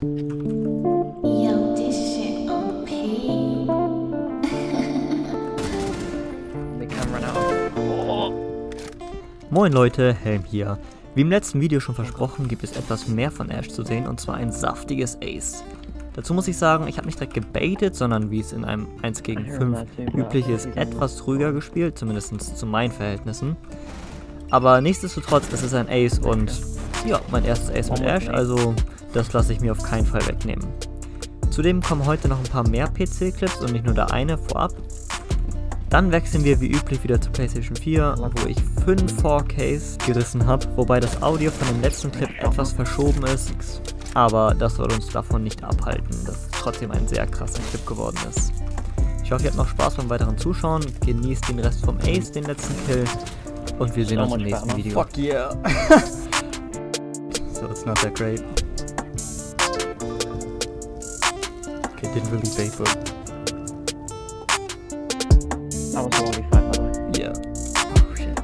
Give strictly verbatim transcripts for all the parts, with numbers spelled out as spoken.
Yo, this shit O P. The camera now. Oh. Moin Leute, Helm hier. Wie im letzten Video schon versprochen, gibt es etwas mehr von Ash zu sehen, und zwar ein saftiges Ace. Dazu muss ich sagen, ich habe nicht direkt gebaitet, sondern wie es in einem eins gegen fünf üblich ist, etwas ruhiger gespielt, zumindest zu meinen Verhältnissen. Aber nichtsdestotrotz ist es ein Ace und ja, mein erstes Ace mit Ash, also das lasse ich mir auf keinen Fall wegnehmen. Zudem kommen heute noch ein paar mehr P C-Clips und nicht nur der eine vorab. Dann wechseln wir wie üblich wieder zu PlayStation vier, wo ich fünf vier Ks gerissen habe, wobei das Audio von dem letzten Clip etwas verschoben ist, aber das soll uns davon nicht abhalten, dass es trotzdem ein sehr krasser Clip geworden ist. Ich hoffe, ihr habt noch Spaß beim weiteren Zuschauen, genießt den Rest vom Ace, den letzten Kill, und wir sehen uns im nächsten Video. Fuck yeah. So it's not that great. Okay, didn't really bait, but That was only five, by the way. yeah. Oh shit.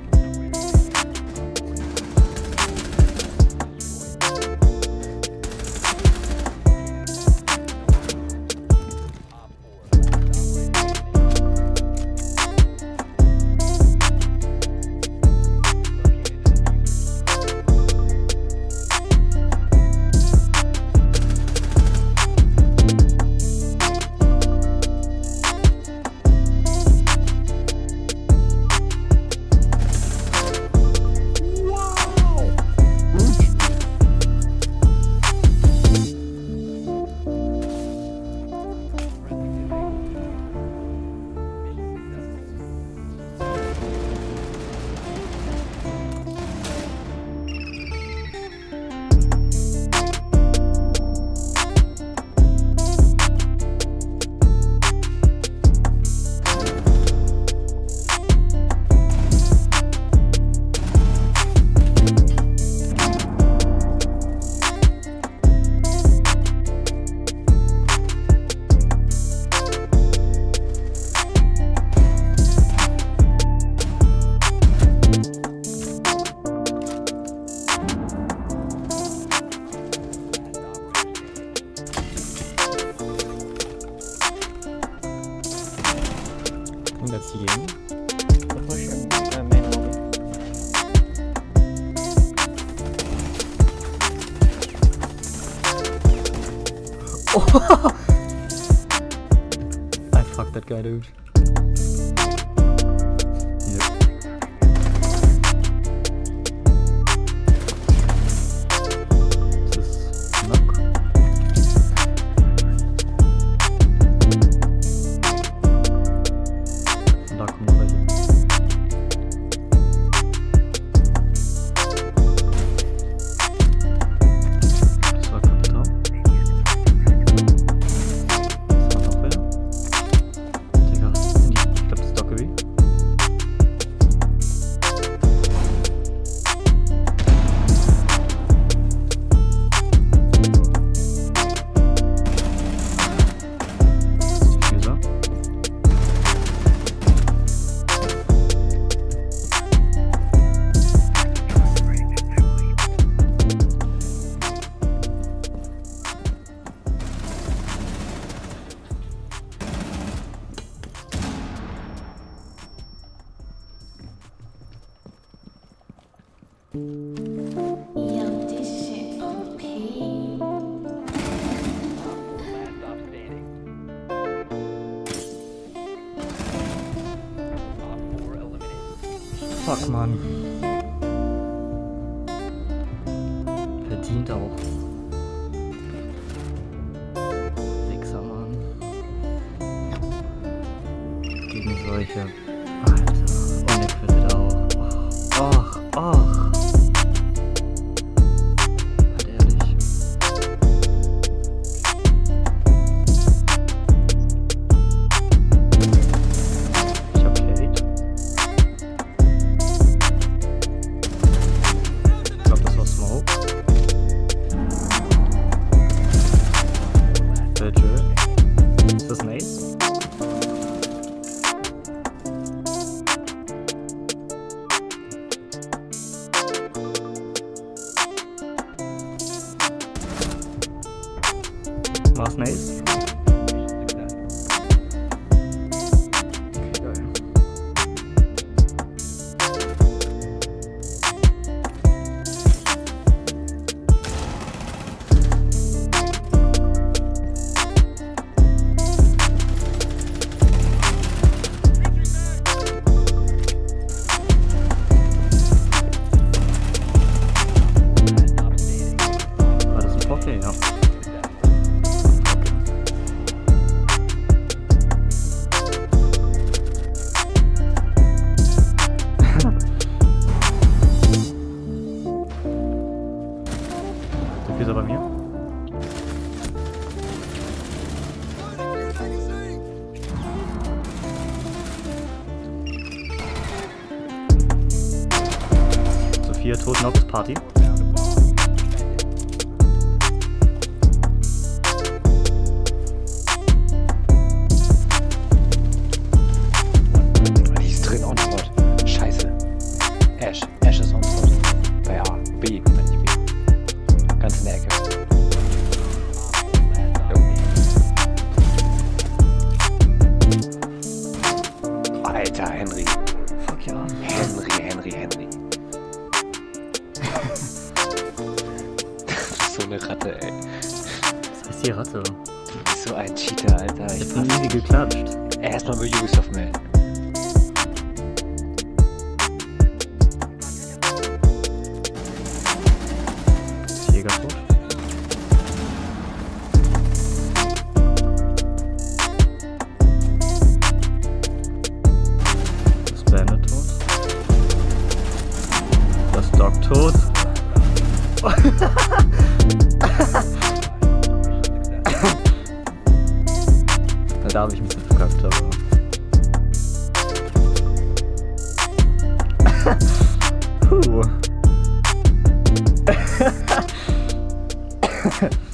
Und that's the game. The push in uh, main lobby. Oh! I fucked that guy, dude. Yep. This is knock. Da kommen noch welche. Das war Kapital. Das war noch wer? Digga, ich glaube das ist Dockery. Das ist Diffuser. Yo, this shit O P. Fuck, Mann. Verdient auch. Wichser, Mann. Gegen solche. Alter. Und der Crit auch. Och, och. Halt ehrlich. Ich hab Kate. Ich glaube, das war Smoke. Bitte. Ist das ein Ace? War's ein Ace? Okay, geil. War das ein Poké? Ja. So viel ist er bei mir. Sophia tot, Nox Party. Die ist drin on spot. Scheiße. Ash. Ash ist on spot. Bei A. B. Wenn nicht B. Ganz in der Ecke. Jo. Alter, Henry. Fuck ja. Henry, Henry, Henry. Das ist so eine Ratte, ey. Was heißt die Ratte? Du bist so ein Cheater, Alter. Ich Ich bin easy geklatscht. Erstmal bei Ubisoft melden. Ist Jäger tot? Ist Bandit tot? Das Dog tot? Da habe ich ein bisschen verkackt, aber... Puh.